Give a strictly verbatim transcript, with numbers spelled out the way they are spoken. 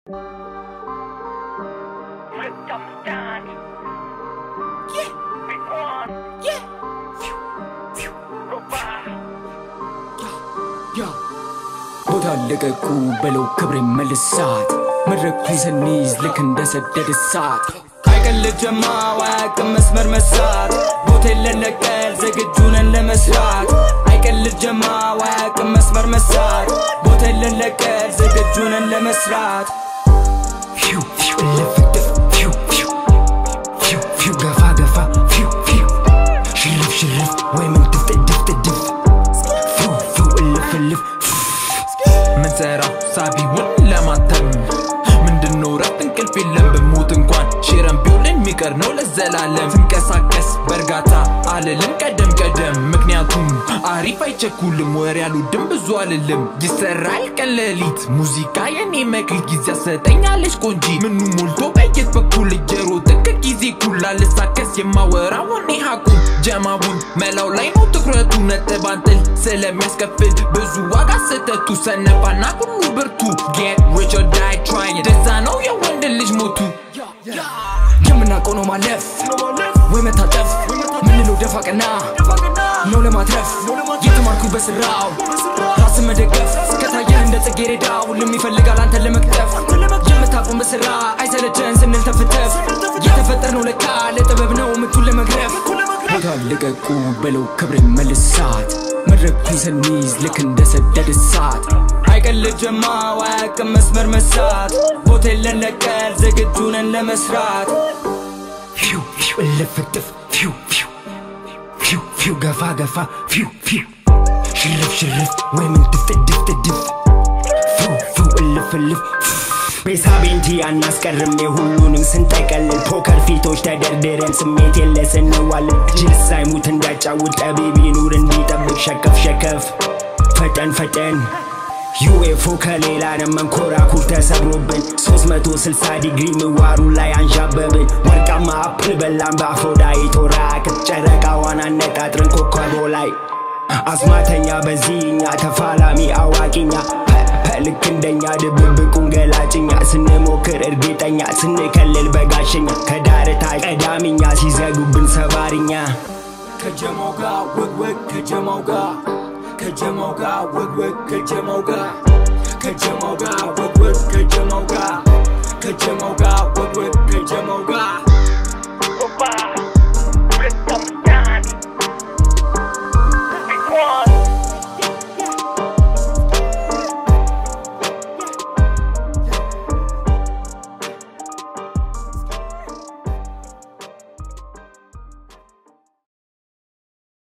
لقاكو بلو كبري ملسات مركو سنيز لكن دسدد الساعة هايقل الجماعة وهاكم مسمر مسات بوتي للقال زقجونا لمسرات هايقل الجماعة وهاكم مسمر مسات بوتي للقال زقجونا لمسرات فيو فيو اللي فتف فيو فيو فيو فيو قفا قفا فيو فيو شرف شرف ويمن تفت دفت دف فيو فيو اللي فلف من سيرا صعبي ولا ما تم من دنورة تنكل في اللم بموت انكوان شيران بيولين ميكرنو للزلالم تنكساكس برقاتا عاللم قدم قدم مكنياتهم عارف ايچكولم وريالو دم بزواللم يسرال كالليت موزيكا يعني مكل جيزا ستنيا لش كونجي منو مولتو بيت بكل الجرو تك جيزي كولا لساكس يما ورا وني حاكم جماون ملاو لاينو تكرتو نتبانتل سلم يسكفل بزواغا ستتو سنفانا كنو برتو get rich or die trying دسانو يا وندلج موتو يمنا كونو مالف ويمتاتف منلو دفاقنا نو لما ترف يتماركو بسراو راس مدقف كتاين اند تغيرداو لمي فلقال انت لمكتف يمتاقون بسرا عايزالجن سنل تفتف يتفترنو لكا لطببنو مكتو لمقرف بوتا لقاكو بلو كبري ملسات مركو سنيز لكن دسدد الساعة هايقل الجماعة وهاكم مسمر مسات بوتي للقال زقجونا لمسرات فيو فيو اللي فتف فيو فيو فيو فيو قفا قفا فيو فيو شرف شرف ويمن تفت دفت دف فيو فيو اللي فلف بيسابينتي الناس كرمي هلونن سنتقلل بوكر فيتوش تدردرن سميت يلي سنوالن جيل سايموت እንዳጫውት أبيبي نور እንዲጠብቅ ሸከፍ ሸከፍ ፈጠን ፈጠን ዩኤፎ ከሌላ መንኮራኩር ተሰብሮብን ሶስት መቶ ስልሳ ዲግሪ ምዋሩ ላይ አንዣበብን ወርቃማ አፕል በላን በአፍሮዳይት ወራቅት ጨረቃዋን አነጣጥረን ኮከቦ ላይ አስማተኛ በዚህኛ ተፋላሚ አዋቂኛ ልክ እንደኛ ድብብቁን ገላጭኛ ስንሞክር እርግጠኛ ስንከልል በጋሽኛ ከዳርታ ቀዳሚኛ ሲዘጉብን ሰባሪኛ ከጀማው ጋር ወግወግ ከጀማው ጋር ከጀማው ጋር ወግወግ ከጀማው ጋር ከጀማው ጋር ወግወግ ከጀማው ጋር